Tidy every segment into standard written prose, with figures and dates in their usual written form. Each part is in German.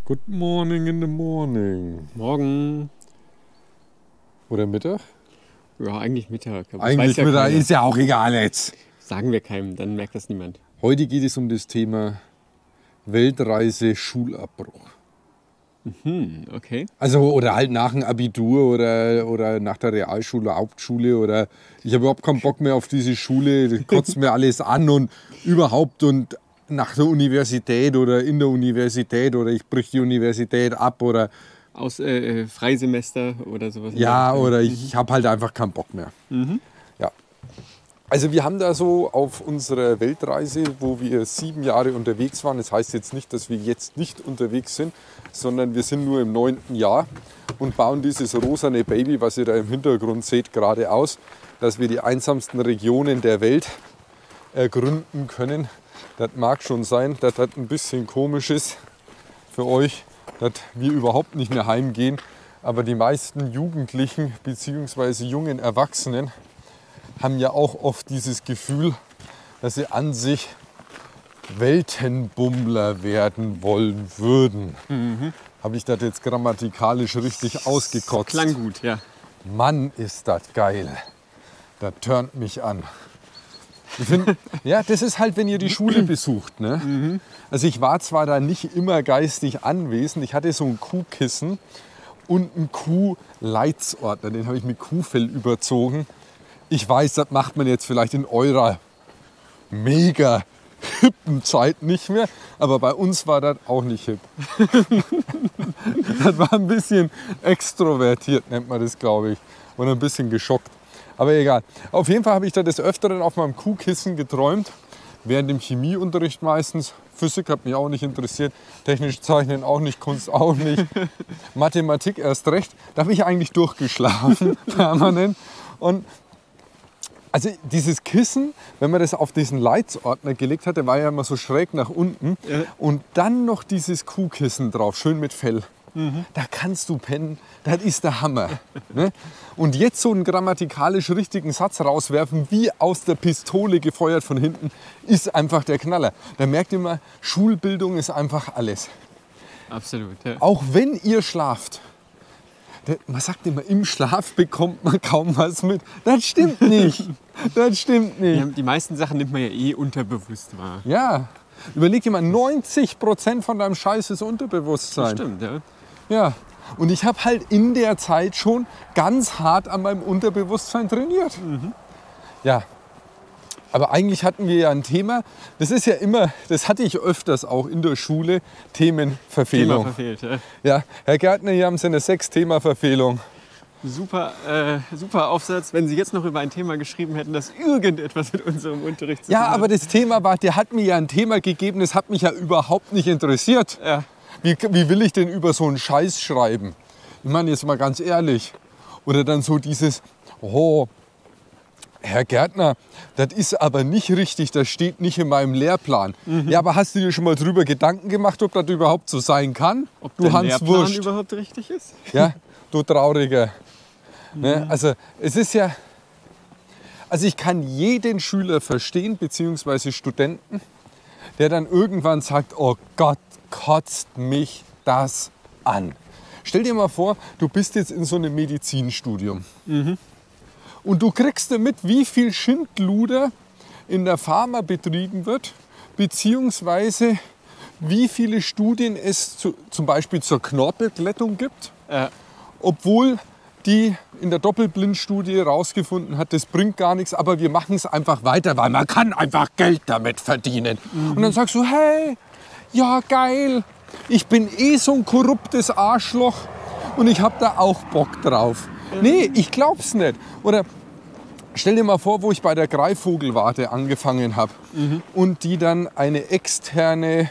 Good morning in the morning. Morgen. Oder Mittag? Ja, eigentlich Mittag. Aber Eigentlich ja Mittag, keiner. ist ja auch egal jetzt. Sagen wir keinem, dann merkt das niemand. Heute geht es um das Thema Weltreise, Schulabbruch. Okay. Also oder halt nach dem Abitur oder nach der Realschule, Hauptschule oder ich habe überhaupt keinen Bock mehr auf diese Schule, das kotzt mir alles an und überhaupt und nach der Universität oder in der Universität oder ich brich die Universität ab oder Aus Freisemester oder sowas. ja oder ich habe halt einfach keinen Bock mehr. Ja. Also wir haben da so auf unserer Weltreise, wo wir 7 Jahre unterwegs waren, das heißt jetzt nicht, dass wir jetzt nicht unterwegs sind, sondern wir sind nur im 9. Jahr und bauen dieses rosane Baby, was ihr da im Hintergrund seht, gerade aus, dass wir die einsamsten Regionen der Welt ergründen können. Das mag schon sein, dass das ein bisschen komisch ist für euch, dass wir überhaupt nicht mehr heimgehen, aber die meisten Jugendlichen bzw. jungen Erwachsenen haben ja auch oft dieses Gefühl, dass sie an sich Weltenbummler werden wollen würden. Habe ich das jetzt grammatikalisch richtig ausgekotzt? Klang gut, ja. Mann, ist das geil. Das turnt mich an. Ich finde, ja, das ist halt, wenn ihr die Schule besucht. Ne? Also ich war zwar da nicht immer geistig anwesend, ich hatte so ein Kuhkissen und einen Kuhleitsordner, den habe ich mit Kuhfell überzogen. Ich weiß, das macht man jetzt vielleicht in eurer mega hippen Zeit nicht mehr, aber bei uns war das auch nicht hip. Das war ein bisschen extrovertiert, nennt man das, glaube ich, und ein bisschen geschockt. Aber egal. Auf jeden Fall habe ich da des Öfteren auf meinem Kuhkissen geträumt, während dem Chemieunterricht meistens. Physik hat mich auch nicht interessiert, technisch Zeichnen auch nicht, Kunst auch nicht, Mathematik erst recht. Da habe ich eigentlich durchgeschlafen, permanent. Und also dieses Kissen, wenn man das auf diesen Leitsordner gelegt hat, der war ja immer so schräg nach unten. Ja. Und dann noch dieses Kuhkissen drauf, schön mit Fell. Da kannst du pennen, das ist der Hammer. Ne? Und jetzt so einen grammatikalisch richtigen Satz rauswerfen, wie aus der Pistole gefeuert von hinten, ist einfach der Knaller. Da merkt ihr mal, Schulbildung ist einfach alles. Absolut, ja. Auch wenn ihr schlaft. Man sagt immer, im Schlaf bekommt man kaum was mit. Das stimmt nicht. Das stimmt nicht. Die meisten Sachen nimmt man ja eh unterbewusst wahr. Ja, überleg dir mal, 90% von deinem Scheiß ist Unterbewusstsein. Das stimmt, ja. Ja, und ich habe halt in der Zeit schon ganz hart an meinem Unterbewusstsein trainiert. Ja, aber eigentlich hatten wir ja ein Thema, das ist ja immer, das hatte ich öfters auch in der Schule, Themenverfehlung. Thema verfehlt, ja. Ja, Herr Gärtner, hier haben Sie eine 6-Thema-Verfehlung. Super, super Aufsatz, wenn Sie jetzt noch über ein Thema geschrieben hätten, das irgendetwas mit unserem Unterricht zu tun Ja, hat. aber das Thema war, der hat mir ja ein Thema gegeben, das hat mich ja überhaupt nicht interessiert. Ja. Wie will ich denn über so einen Scheiß schreiben? Ich meine jetzt mal ganz ehrlich. Oder dann so dieses, oh, Herr Gärtner, das ist aber nicht richtig, das steht nicht in meinem Lehrplan. Ja, aber hast du dir schon mal drüber Gedanken gemacht, ob das überhaupt so sein kann? Ob Du der Hans Lehrplan Wurst. überhaupt richtig ist? Ja, du Trauriger. Ne? Also es ist ja, also ich kann jeden Schüler verstehen, beziehungsweise Studenten, der dann irgendwann sagt, oh Gott, kotzt mich das an. Stell dir mal vor, du bist jetzt in so einem Medizinstudium und du kriegst damit, wie viel Schindluder in der Pharma betrieben wird, beziehungsweise wie viele Studien es zum Beispiel zur Knorpelglättung gibt, obwohl die in der Doppelblindstudie herausgefunden hat, das bringt gar nichts, aber wir machen es einfach weiter, weil man kann einfach Geld damit verdienen. Und dann sagst du, hey, ja geil, ich bin eh so ein korruptes Arschloch und ich habe da auch Bock drauf. Nee, ich glaub's nicht. Oder stell dir mal vor, wo ich bei der Greifvogelwarte angefangen habe und die dann eine externe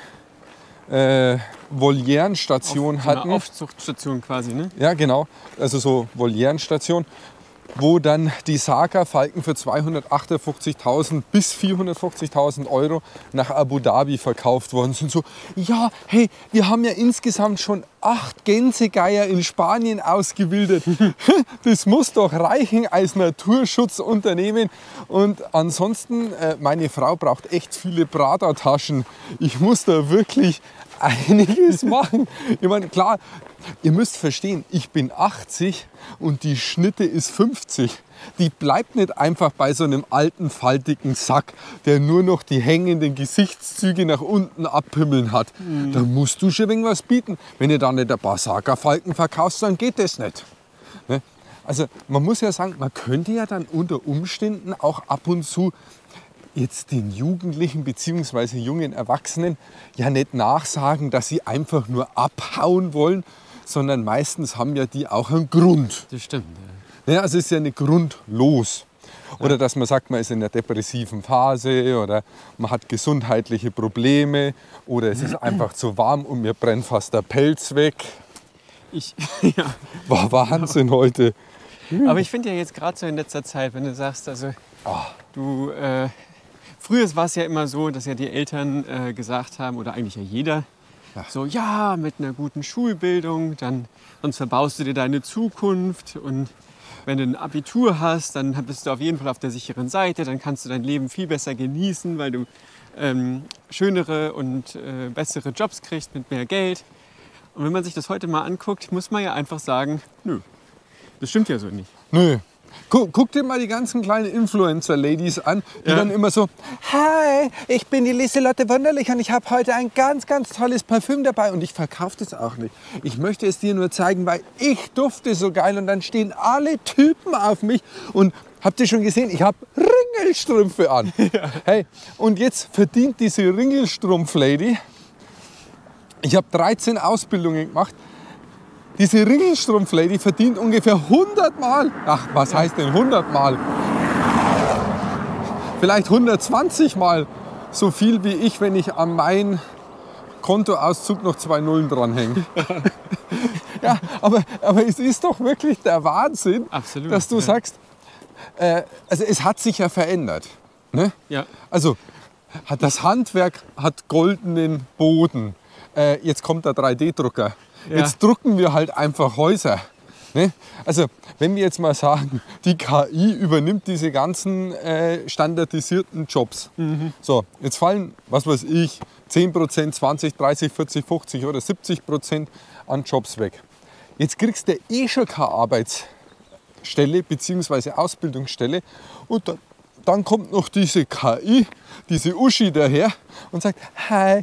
Volierenstation So eine hatten. Aufzuchtstation quasi, ne? Ja, genau. Also so Volierenstation, wo dann die Saga-Falken für 258.000 bis 450.000 Euro nach Abu Dhabi verkauft worden sind. So, ja, hey, wir haben ja insgesamt schon 8 Gänsegeier in Spanien ausgewildert. Das muss doch reichen als Naturschutzunternehmen. Und ansonsten, meine Frau braucht echt viele Prada-Taschen. Ich muss da wirklich einiges machen. Ich meine, klar, ihr müsst verstehen, ich bin 80 und die Schnitte ist 50. Die bleibt nicht einfach bei so einem alten, faltigen Sack, der nur noch die hängenden Gesichtszüge nach unten abpimmeln hat. Da musst du schon irgendwas bieten. Wenn ihr da nicht ein paar Saga-Falken verkaufst, dann geht das nicht. Ne? Also man muss ja sagen, man könnte ja dann unter Umständen auch ab und zu jetzt den Jugendlichen bzw. jungen Erwachsenen ja nicht nachsagen, dass sie einfach nur abhauen wollen, sondern meistens haben ja die auch einen Grund. Das stimmt. Ja, also es ist ja nicht grundlos. Oder dass man sagt, man ist in einer depressiven Phase oder man hat gesundheitliche Probleme oder es ist einfach zu warm und mir brennt fast der Pelz weg. Ja. War Wahnsinn heute. Aber ich finde ja jetzt gerade so in letzter Zeit, wenn du sagst, also früher war es ja immer so, dass ja die Eltern gesagt haben, oder eigentlich ja jeder, so ja, mit einer guten Schulbildung, sonst verbaust du dir deine Zukunft und wenn du ein Abitur hast, dann bist du auf jeden Fall auf der sicheren Seite, dann kannst du dein Leben viel besser genießen, weil du schönere und bessere Jobs kriegst mit mehr Geld. Und wenn man sich das heute mal anguckt, muss man ja einfach sagen, nö, das stimmt ja so nicht. Nö. Guck dir mal die ganzen kleinen Influencer-Ladies an, die dann immer so, hi, ich bin die Lieselotte Wunderlich und ich habe heute ein ganz, ganz tolles Parfüm dabei und ich verkaufe das auch nicht. Ich möchte es dir nur zeigen, weil ich dufte so geil und dann stehen alle Typen auf mich und habt ihr schon gesehen, ich habe Ringelstrümpfe an. Ja. Hey, und jetzt verdient diese Ringelstrumpf-Lady, ich habe 13 Ausbildungen gemacht, diese Ringelstrumpf-Lady verdient ungefähr 100 Mal, ach, was heißt denn 100 Mal? Vielleicht 120 Mal so viel wie ich, wenn ich an meinen Kontoauszug noch 2 Nullen dranhänge. Ja, aber es ist doch wirklich der Wahnsinn, absolut, dass du sagst, also es hat sich ja verändert. Ne? Ja. Also das Handwerk hat goldenen Boden. Jetzt kommt der 3D-Drucker. Ja. Jetzt drucken wir halt einfach Häuser. Ne? Also wenn wir jetzt mal sagen, die KI übernimmt diese ganzen standardisierten Jobs. So, jetzt fallen, was weiß ich, 10%, 20, 30, 40, 50 oder 70% an Jobs weg. Jetzt kriegst du schon keine Arbeitsstelle bzw. Ausbildungsstelle und dann kommt noch diese KI, diese Uschi daher und sagt, hi,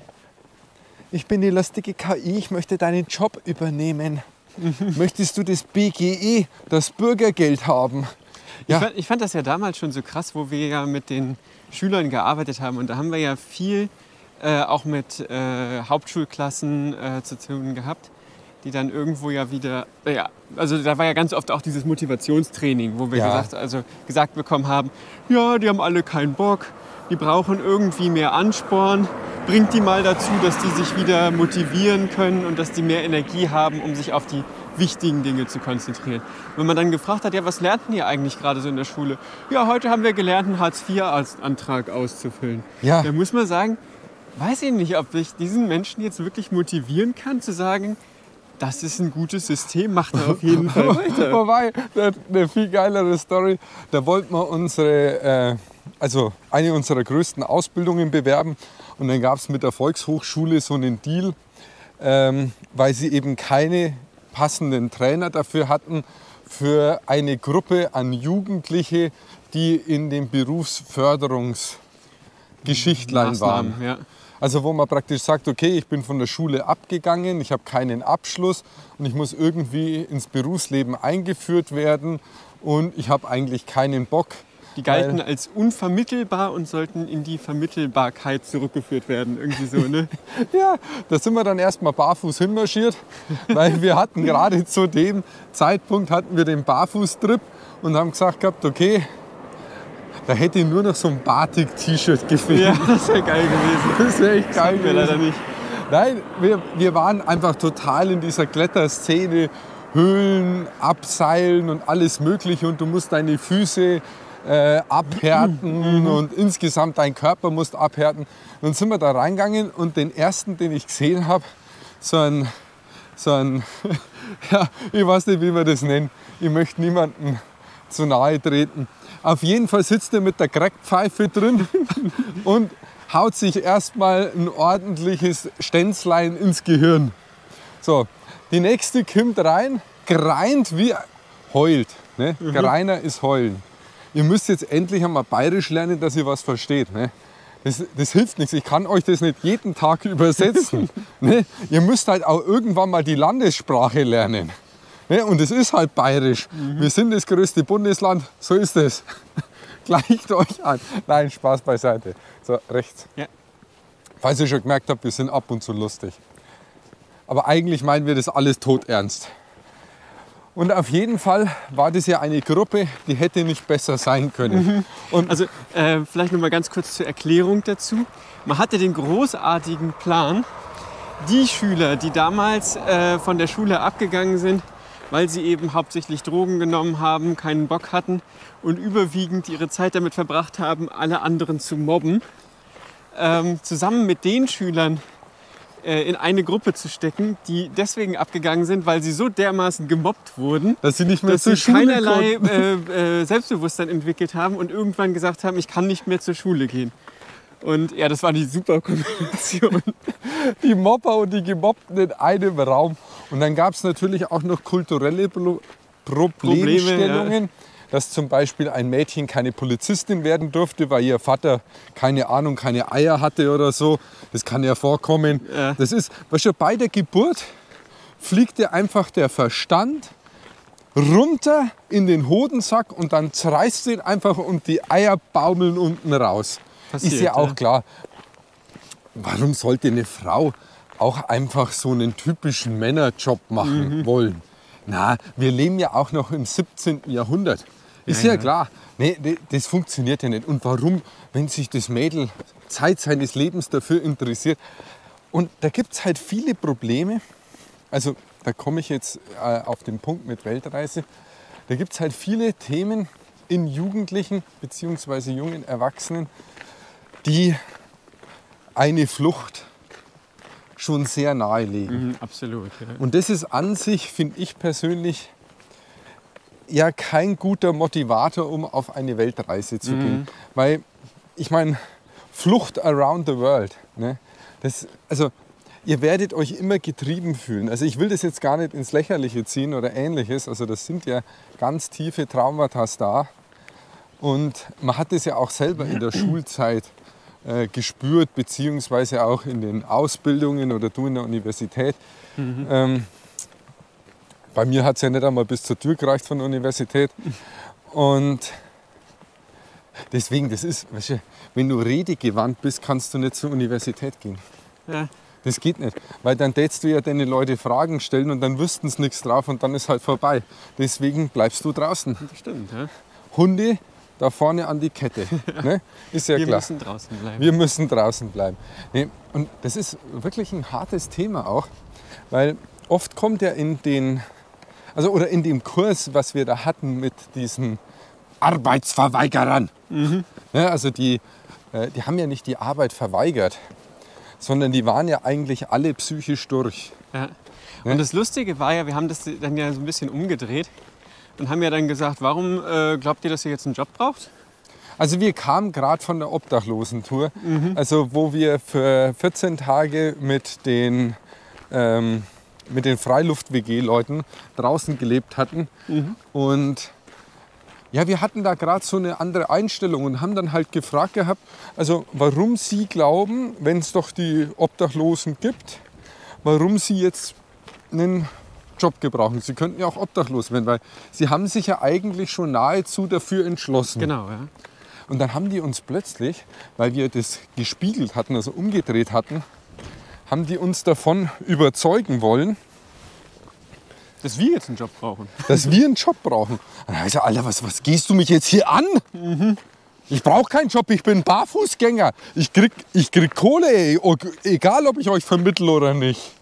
ich bin die lustige KI, ich möchte deinen Job übernehmen. Möchtest du das BGE, das Bürgergeld haben? Ja. Ich fand das ja damals schon so krass, wo wir ja mit den Schülern gearbeitet haben. Und da haben wir ja viel auch mit Hauptschulklassen zu tun gehabt, die dann irgendwo ja wieder, also da war ja ganz oft auch dieses Motivationstraining, wo wir gesagt bekommen haben, ja, die haben alle keinen Bock, die brauchen irgendwie mehr Ansporn. Bringt die mal dazu, dass die sich wieder motivieren können und dass die mehr Energie haben, um sich auf die wichtigen Dinge zu konzentrieren. Wenn man dann gefragt hat, ja, was lernten ihr eigentlich gerade so in der Schule? Ja, heute haben wir gelernt, einen Hartz-IV-Antrag auszufüllen. Ja. Da muss man sagen, weiß ich nicht, ob ich diesen Menschen jetzt wirklich motivieren kann, zu sagen, das ist ein gutes System, macht er auf jeden Fall weiter. Wobei, eine viel geilere Story, da wollten wir eine unserer größten Ausbildungen bewerben. Und dann gab es mit der Volkshochschule so einen Deal, weil sie eben keine passenden Trainer dafür hatten, für eine Gruppe an Jugendliche, die in den Berufsförderungsgeschichtlein waren. Ja. Also wo man praktisch sagt, okay, ich bin von der Schule abgegangen, ich habe keinen Abschluss und ich muss irgendwie ins Berufsleben eingeführt werden und ich habe eigentlich keinen Bock. Die galten als unvermittelbar und sollten in die Vermittelbarkeit zurückgeführt werden, irgendwie so, ne? Ja, da sind wir dann erstmal barfuß hinmarschiert, weil wir hatten gerade zu dem Zeitpunkt den Barfußtrip und haben gesagt gehabt, okay, da hätte nur noch so ein Batik-T-Shirt gefehlt. Ja, das wäre geil gewesen. Das wäre echt geil gewesen. Leider nicht. Nein, wir waren einfach total in dieser Kletterszene, Höhlen, Abseilen und alles Mögliche und du musst deine Füße abhärten und insgesamt dein Körper musst abhärten. Dann sind wir da reingegangen und den ersten, den ich gesehen habe, so ein ja, ich weiß nicht, wie man das nennt. Ich möchte niemandem zu nahe treten. Auf jeden Fall sitzt er mit der Crackpfeife drin und haut sich erstmal ein ordentliches Stänzlein ins Gehirn. So, die nächste kommt rein, greint wie heult. Ne? Greiner ist heulen. Ihr müsst jetzt endlich einmal bayerisch lernen, dass ihr was versteht. Ne? Das hilft nichts. Ich kann euch das nicht jeden Tag übersetzen. Ne? Ihr müsst halt auch irgendwann mal die Landessprache lernen. Ne? Und es ist halt bayerisch. Wir sind das größte Bundesland, so ist es. Gleicht euch an. Nein, Spaß beiseite. So, rechts. Ja. Falls ihr schon gemerkt habt, wir sind ab und zu lustig. Aber eigentlich meinen wir das alles todernst. Und auf jeden Fall war das ja eine Gruppe, die hätte nicht besser sein können. Und Also vielleicht noch mal ganz kurz zur Erklärung dazu. Man hatte den großartigen Plan, die Schüler, die damals von der Schule abgegangen sind, weil sie eben hauptsächlich Drogen genommen haben, keinen Bock hatten und überwiegend ihre Zeit damit verbracht haben, alle anderen zu mobben, zusammen mit den Schülern in eine Gruppe zu stecken, die deswegen abgegangen sind, weil sie so dermaßen gemobbt wurden, dass sie nicht mehr dass zur sie Schule keinerlei Selbstbewusstsein entwickelt haben und irgendwann gesagt haben, ich kann nicht mehr zur Schule gehen. Und ja, das war die super Kombination. Die Mobber und die Gemobbten in einem Raum. Und dann gab es natürlich auch noch kulturelle Problemstellungen, dass zum Beispiel ein Mädchen keine Polizistin werden durfte, weil ihr Vater, keine Ahnung, keine Eier hatte oder so. Das kann ja vorkommen. Ja. Das ist, weißt du, bei der Geburt fliegt dir einfach der Verstand runter in den Hodensack und dann zerreißt du ihn einfach und die Eier baumeln unten raus. Passiert, ist ja auch klar. Warum sollte eine Frau auch einfach so einen typischen Männerjob machen wollen? Na, wir leben ja auch noch im 17. Jahrhundert. Ist ja klar. Nee, das funktioniert ja nicht. Und warum, wenn sich das Mädel Zeit seines Lebens dafür interessiert? Und da gibt es halt viele Probleme. Also da komme ich jetzt auf den Punkt mit Weltreise. Da gibt es halt viele Themen in Jugendlichen bzw. jungen Erwachsenen, die eine Flucht schon sehr nahe legen. Absolut. Ja. Und das ist an sich, finde ich persönlich, ja kein guter Motivator, um auf eine Weltreise zu gehen. Weil, ich meine, Flucht around the world, ne? Also, ihr werdet euch immer getrieben fühlen. Also ich will das jetzt gar nicht ins Lächerliche ziehen oder Ähnliches. Also das sind ja ganz tiefe Traumata da. Und man hat das ja auch selber in der Schulzeit gespürt, beziehungsweise auch in den Ausbildungen oder du in der Universität. Bei mir hat es ja nicht einmal bis zur Tür gereicht von der Universität. Und deswegen, das ist, weißt du, wenn du redegewandt bist, kannst du nicht zur Universität gehen. Ja. Das geht nicht, weil dann tätst du ja deine Leute Fragen stellen und dann wüssten sie nichts drauf und dann ist halt vorbei. Deswegen bleibst du draußen. Das stimmt, ja. Hunde da vorne an die Kette. Ne? Ist ja Wir klar. müssen draußen bleiben. Wir müssen draußen bleiben. Nee, und das ist wirklich ein hartes Thema auch, weil oft kommt ja in dem Kurs, was wir da hatten mit diesen Arbeitsverweigerern. Ja, also die haben ja nicht die Arbeit verweigert, sondern die waren ja eigentlich alle psychisch durch. Ja. Und das Lustige war ja, wir haben das dann ja so ein bisschen umgedreht und haben ja dann gesagt, warum glaubt ihr, dass ihr jetzt einen Job braucht? Also wir kamen gerade von der Obdachlosentour, also wo wir für 14 Tage mit den Freiluft-WG-Leuten draußen gelebt hatten. Und ja, wir hatten da gerade so eine andere Einstellung und haben dann halt gefragt gehabt, also warum sie glauben, wenn es doch die Obdachlosen gibt, warum sie jetzt einen Job gebrauchen. Sie könnten ja auch obdachlos werden, weil sie haben sich ja eigentlich schon nahezu dafür entschlossen. Genau, ja. Und dann haben die uns plötzlich, weil wir das gespiegelt hatten, also umgedreht hatten, haben die uns davon überzeugen wollen, Dass wir jetzt einen Job brauchen. dass wir einen Job brauchen. Und dann habe ich gesagt, Alter, was gehst du mich jetzt hier an? Ich brauche keinen Job, ich bin Barfußgänger. Ich krieg Kohle, ey, egal ob ich euch vermittle oder nicht.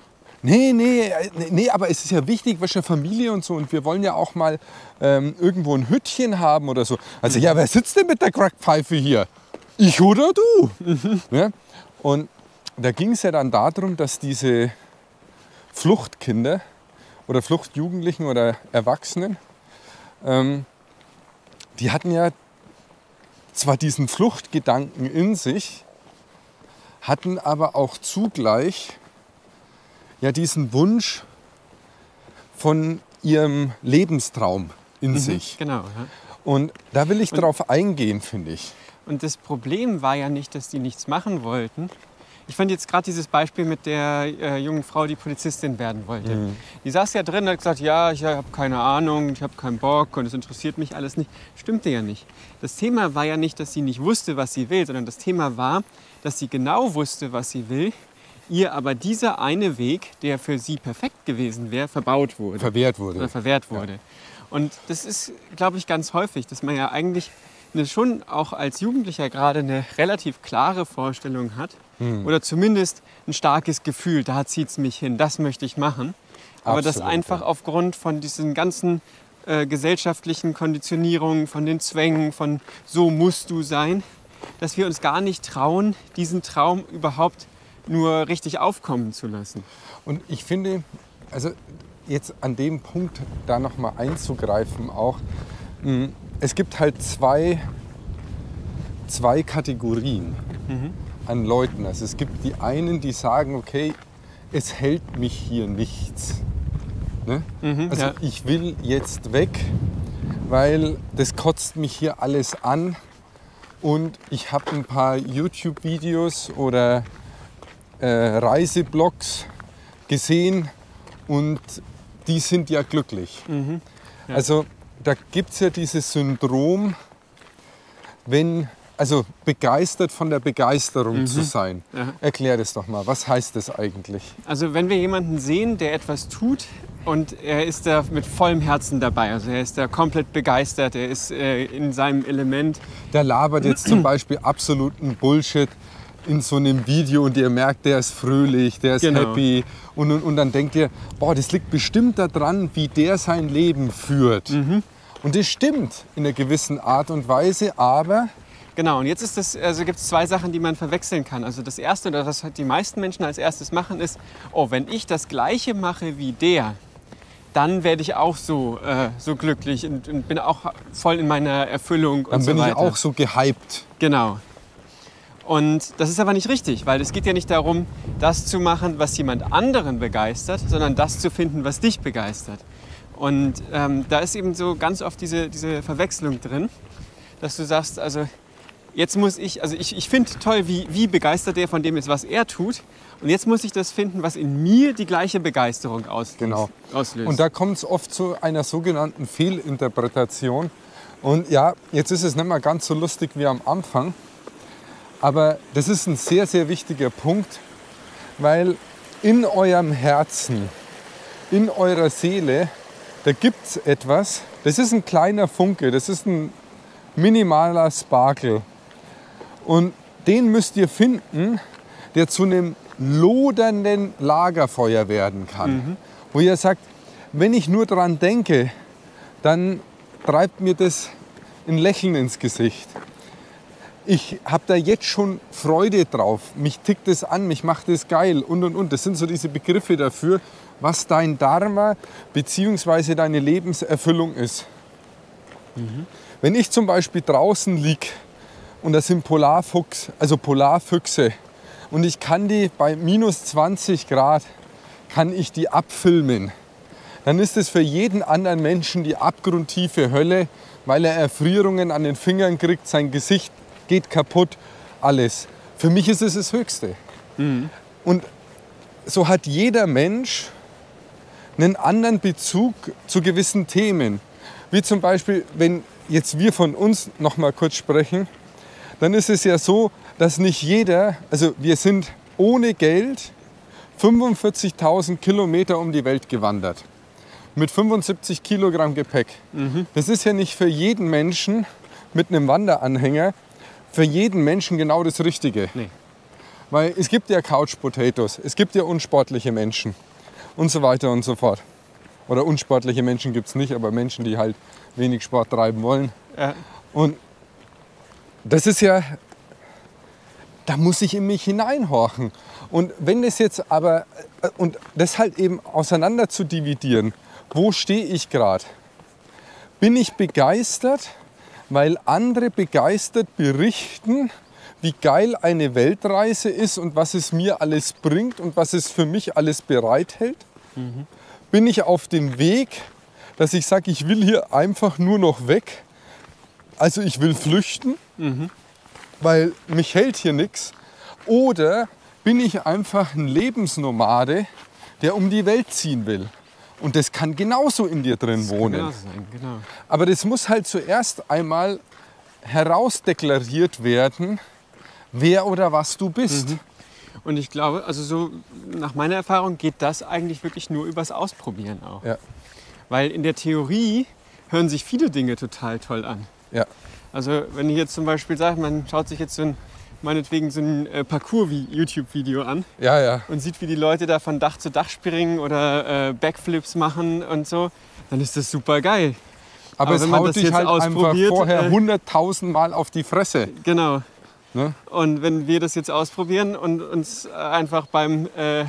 Nee, aber es ist ja wichtig, was ja Familie und so. Und wir wollen ja auch mal irgendwo ein Hüttchen haben oder so. Also ja, wer sitzt denn mit der Crackpfeife hier? Ich oder du? Ja? Und da ging es ja dann darum, dass diese Fluchtkinder oder Fluchtjugendlichen oder Erwachsenen, die hatten ja zwar diesen Fluchtgedanken in sich, hatten aber auch zugleich ja diesen Wunsch von ihrem Lebenstraum in sich. Genau. Ja. Und da will ich drauf eingehen, finde ich. Und das Problem war ja nicht, dass die nichts machen wollten. Ich fand jetzt gerade dieses Beispiel mit der jungen Frau, die Polizistin werden wollte. Die saß ja drin und hat gesagt, ja, ich habe keine Ahnung, ich habe keinen Bock und es interessiert mich alles nicht. Stimmte ja nicht. Das Thema war ja nicht, dass sie nicht wusste, was sie will, sondern das Thema war, dass sie genau wusste, was sie will, ihr aber dieser eine Weg, der für sie perfekt gewesen wäre, verbaut wurde. Verwehrt wurde. Oder verwehrt wurde. Ja. Und das ist, glaube ich, ganz häufig, dass man ja eigentlich schon auch als Jugendlicher gerade eine relativ klare Vorstellung hat oder zumindest ein starkes Gefühl, da zieht es mich hin, das möchte ich machen. Aber Absolut, das einfach aufgrund von diesen ganzen gesellschaftlichen Konditionierungen, von den Zwängen, von so musst du sein, dass wir uns gar nicht trauen, diesen Traum überhaupt nur richtig aufkommen zu lassen. Und ich finde, also jetzt an dem Punkt da noch mal einzugreifen auch, es gibt halt zwei Kategorien an Leuten. Also es gibt die einen, die sagen, okay, es hält mich hier nichts. Ne? Also ich will jetzt weg, weil das kotzt mich hier alles an und ich habe ein paar YouTube-Videos oder Reiseblogs gesehen und die sind ja glücklich. Ja. Also da gibt es ja dieses Syndrom, also begeistert von der Begeisterung zu sein. Ja. Erklär das doch mal, was heißt das eigentlich? Also wenn wir jemanden sehen, der etwas tut und er ist da mit vollem Herzen dabei, also er ist da komplett begeistert, er ist in seinem Element. Der labert jetzt zum Beispiel absoluten Bullshit in so einem Video und ihr merkt, der ist fröhlich, der ist happy und dann denkt ihr, boah, das liegt bestimmt daran, wie der sein Leben führt. Und das stimmt in einer gewissen Art und Weise, aber... Genau, und jetzt gibt es zwei Sachen, die man verwechseln kann. Also das Erste, oder was die meisten Menschen als erstes machen, ist, oh, wenn ich das Gleiche mache wie der, dann werde ich auch so glücklich und bin auch voll in meiner Erfüllung und so weiter. Dann bin ich auch so gehypt. Genau. Und das ist aber nicht richtig, weil es geht ja nicht darum, das zu machen, was jemand anderen begeistert, sondern das zu finden, was dich begeistert. Und da ist eben so ganz oft diese Verwechslung drin, dass du sagst, also jetzt muss ich finde toll, wie begeistert der von dem ist, was er tut. Und jetzt muss ich das finden, was in mir die gleiche Begeisterung auslöst. Genau. Und da kommt es oft zu einer sogenannten Fehlinterpretation. Und ja, jetzt ist es nicht mehr ganz so lustig wie am Anfang. Aber das ist ein sehr, sehr wichtiger Punkt, weil in eurem Herzen, in eurer Seele, da gibt es etwas, das ist ein kleiner Funke, das ist ein minimaler Sparkle. Und den müsst ihr finden, der zu einem lodernden Lagerfeuer werden kann. Wo ihr sagt, wenn ich nur daran denke, dann treibt mir das ein Lächeln ins Gesicht. Ich habe da jetzt schon Freude drauf, mich tickt das an, mich macht das geil und. Das sind so diese Begriffe dafür, was dein Dharma bzw. deine Lebenserfüllung ist. Wenn ich zum Beispiel draußen liege und das sind Polarfüchse und ich kann die bei minus 20 Grad, kann ich die abfilmen, dann ist es für jeden anderen Menschen die abgrundtiefe Hölle, weil er Erfrierungen an den Fingern kriegt, sein Gesicht geht kaputt, alles. Für mich ist es das Höchste. Und so hat jeder Mensch einen anderen Bezug zu gewissen Themen. Wie zum Beispiel, wenn jetzt wir von uns noch mal kurz sprechen, dann ist es ja so, dass nicht jeder, also wir sind ohne Geld 45.000 Kilometer um die Welt gewandert. Mit 75 Kilogramm Gepäck. Das ist ja nicht für jeden Menschen mit einem Wanderanhänger für jeden Menschen genau das Richtige. Nee. Weil es gibt ja Couch Potatoes, es gibt ja unsportliche Menschen und so weiter und so fort. Oder unsportliche Menschen gibt es nicht, aber Menschen, die halt wenig Sport treiben wollen. Ja. Und das ist ja, da muss ich in mich hineinhorchen. Und wenn das jetzt aber, und das halt eben auseinander zu dividieren, wo stehe ich gerade? Bin ich begeistert, weil andere begeistert berichten, wie geil eine Weltreise ist und was es mir alles bringt und was es für mich alles bereithält, bin ich auf dem Weg, dass ich sage, ich will hier einfach nur noch weg. Also ich will flüchten, weil mich hält hier nichts. Oder bin ich einfach ein Lebensnomade, der um die Welt ziehen will. Und das kann genauso in dir drin wohnen. Genau sein, genau. Aber das muss halt zuerst einmal herausdeklariert werden, wer oder was du bist. Und ich glaube, also so nach meiner Erfahrung geht das eigentlich wirklich nur übers Ausprobieren auch. Ja. Weil in der Theorie hören sich viele Dinge total toll an. Ja. Also wenn ich jetzt zum Beispiel sage, man schaut sich jetzt meinetwegen so ein Parcours-YouTube-Video an Ja, ja. und sieht, wie die Leute da von Dach zu Dach springen oder Backflips machen und so, dann ist das super geil. Aber es wenn man haut das dich jetzt halt einfach ausprobiert, vorher 100.000 Mal auf die Fresse. Genau. Ne? Und wenn wir das jetzt ausprobieren und uns einfach beim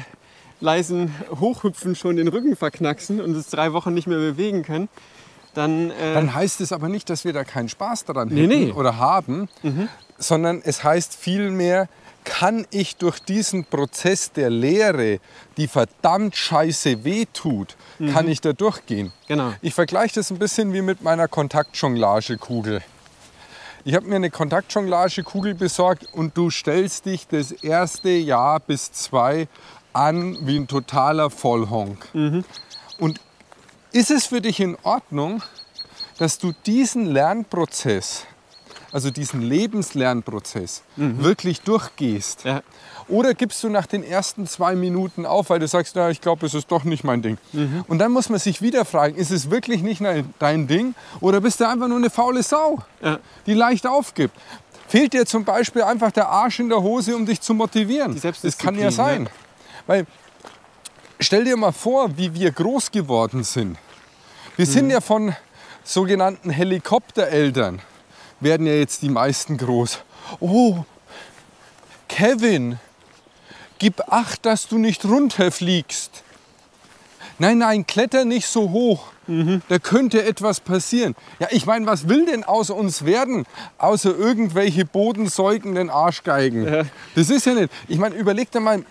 leisen Hochhüpfen schon den Rücken verknacksen und uns 3 Wochen nicht mehr bewegen können, dann heißt es aber nicht, dass wir da keinen Spaß daran Nee, hätten nee. oder haben, sondern es heißt vielmehr, kann ich durch diesen Prozess der Lehre, die verdammt scheiße wehtut, kann ich da durchgehen. Genau. Ich vergleiche das ein bisschen wie mit meiner Kontaktjonglagekugel. Ich habe mir eine Kontaktjonglagekugel besorgt und du stellst dich das erste Jahr bis 2 an wie ein totaler Vollhonk. Und ist es für dich in Ordnung, dass du diesen Lernprozess, also diesen Lebenslernprozess, wirklich durchgehst? Ja. Oder gibst du nach den ersten 2 Minuten auf, weil du sagst, na, ich glaube, es ist doch nicht mein Ding. Und dann muss man sich wieder fragen, ist es wirklich nicht dein Ding oder bist du einfach nur eine faule Sau, Ja. die leicht aufgibt? Fehlt dir zum Beispiel einfach der Arsch in der Hose, um dich zu motivieren? Die Das kann ja Selbstdisziplin, sein. ja. Weil, stell dir mal vor, wie wir groß geworden sind. Wir sind ja von sogenannten Helikoptereltern, werden ja jetzt die meisten groß. Oh, Kevin, gib Acht, dass du nicht runterfliegst. Nein, nein, kletter nicht so hoch. Da könnte etwas passieren. Ja, ich meine, was will denn aus uns werden, außer irgendwelche bodensäugenden Arschgeigen? Ja. Das ist ja nicht. Ich meine, überleg dir mal,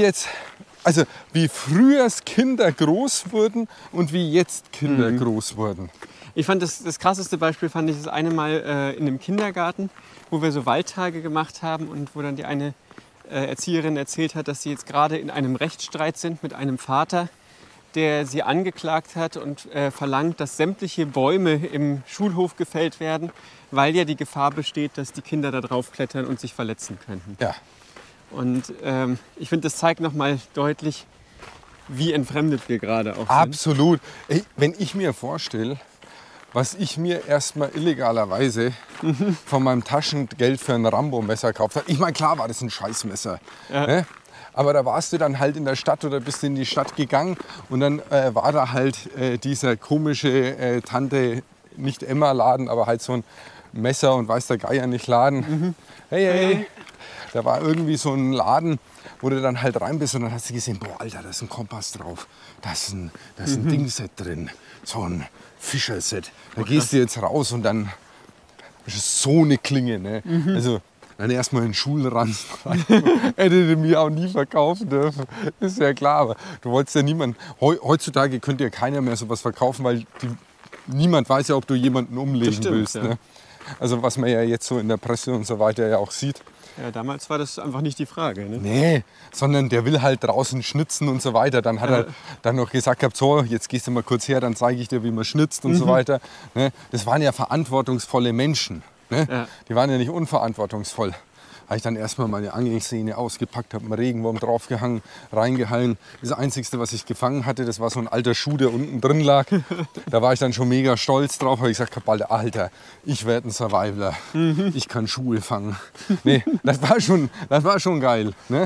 wie früher Kinder groß wurden und wie jetzt Kinder groß wurden. Ich fand das krasseste Beispiel fand ich das eine Mal in einem Kindergarten, wo wir so Waldtage gemacht haben und wo dann die eine Erzieherin erzählt hat, dass sie jetzt gerade in einem Rechtsstreit sind mit einem Vater, der sie angeklagt hat und verlangt, dass sämtliche Bäume im Schulhof gefällt werden, weil ja die Gefahr besteht, dass die Kinder da drauf klettern und sich verletzen könnten. Ja. Und ich finde, das zeigt nochmal deutlich, wie entfremdet wir gerade auch sind. Absolut. Ey, wenn ich mir vorstelle, was ich mir erstmal illegalerweise von meinem Taschengeld für ein Rambo-Messer gekauft habe. Ich meine, klar war das ein Scheißmesser. Ja. Ne? Aber da warst du dann halt in der Stadt oder bist in die Stadt gegangen und dann war da halt dieser komische Tante, nicht Emma-Laden, aber halt so ein Messer und weiß der Geier nicht Laden. Hey, hey. Da war irgendwie so ein Laden, wo du dann halt rein bist und dann hast du gesehen, boah, Alter, da ist ein Kompass drauf, da ist ein Dingset drin, so ein Fischerset. Da gehst du jetzt raus und dann ist es so eine Klinge. Ne? Also dann erstmal in den Schulranzen rein. Hätte mir auch nie verkaufen dürfen. Ist ja klar, aber du wolltest ja niemanden. Heutzutage könnte ja keiner mehr sowas verkaufen, weil niemand weiß ja, ob du jemanden umlegen stimmt, willst. ja. Ne? Also was man ja jetzt so in der Presse und so weiter ja auch sieht. Ja, damals war das einfach nicht die Frage. Ne? Nee, sondern der will halt draußen schnitzen und so weiter. Dann hat er dann noch gesagt gehabt, so, jetzt gehst du mal kurz her, dann zeige ich dir, wie man schnitzt und so weiter. Ne? Das waren ja verantwortungsvolle Menschen. Ne? Ja. Die waren ja nicht unverantwortungsvoll. Habe ich dann erstmal meine Angelsehne ausgepackt, habe einen Regenwurm draufgehangen, reingehalten. Das Einzige, was ich gefangen hatte, das war so ein alter Schuh, der unten drin lag. Da war ich dann schon mega stolz drauf. Habe ich gesagt, Alter, ich werde ein Survivor. Ich kann Schuhe fangen. Nee, das war schon geil. Ne?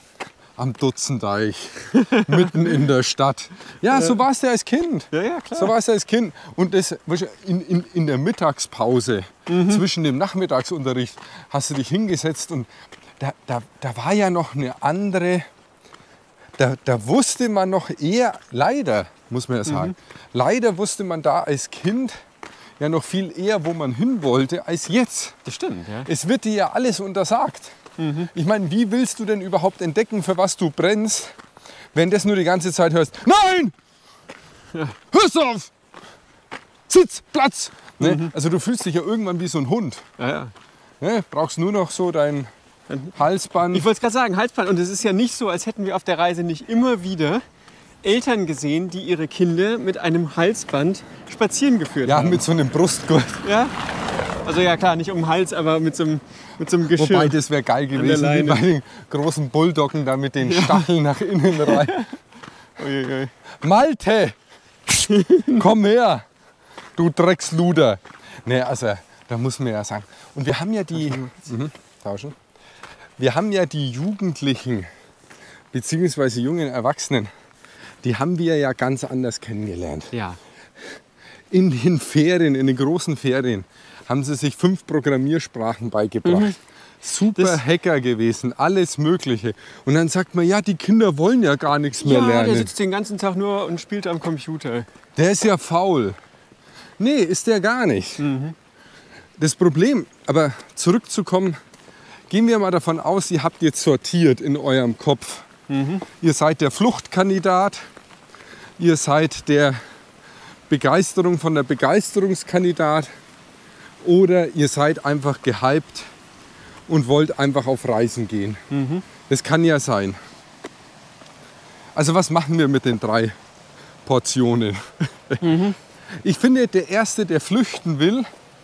Am Dutzendeich, mitten in der Stadt. Ja, so warst du als Kind. Ja, klar. So warst du als Kind. Und das, in der Mittagspause, zwischen dem Nachmittagsunterricht, hast du dich hingesetzt und da war ja noch eine andere, da wusste man noch eher, leider, muss man ja sagen, leider wusste man da als Kind ja noch viel eher, wo man hin wollte, als jetzt. Das stimmt, ja. Es wird dir ja alles untersagt. Ich meine, wie willst du denn überhaupt entdecken, für was du brennst, wenn das nur die ganze Zeit hörst? Nein! Ja. Hörst auf! Sitz, Platz! Ne? Also du fühlst dich ja irgendwann wie so ein Hund. Ja, ja. Ne? Brauchst nur noch so dein Halsband. Ich wollte es gerade sagen, Halsband. Und es ist ja nicht so, als hätten wir auf der Reise nicht immer wieder Eltern gesehen, die ihre Kinder mit einem Halsband spazieren geführt haben. Ja, mit so einem Brustgurt. Ja? Also ja klar, nicht um den Hals, aber mit so einem Geschirr. Wobei, das wäre geil gewesen, wie bei den großen Bulldoggen da mit den Stacheln nach innen rein. Uiuiui. Malte, komm her, du Drecksluder. Ne, also da muss man ja sagen. Und wir haben ja die, tauschen. Wir haben ja die Jugendlichen bzw. jungen Erwachsenen, die haben wir ja ganz anders kennengelernt. Ja. In den Ferien, in den großen Ferien, haben sie sich 5 Programmiersprachen beigebracht. Super Hacker gewesen, alles Mögliche. Und dann sagt man, ja, die Kinder wollen ja gar nichts mehr lernen. Der sitzt den ganzen Tag nur und spielt am Computer. Der ist ja faul. Nee, ist der gar nicht. Das Problem, aber zurückzukommen, gehen wir mal davon aus, ihr habt jetzt sortiert in eurem Kopf. Ihr seid der Fluchtkandidat, ihr seid der Begeisterung von der Begeisterungskandidat oder ihr seid einfach gehypt und wollt einfach auf Reisen gehen. Das kann ja sein. Also was machen wir mit den 3 Portionen? Ich finde, der Erste, der flüchten will,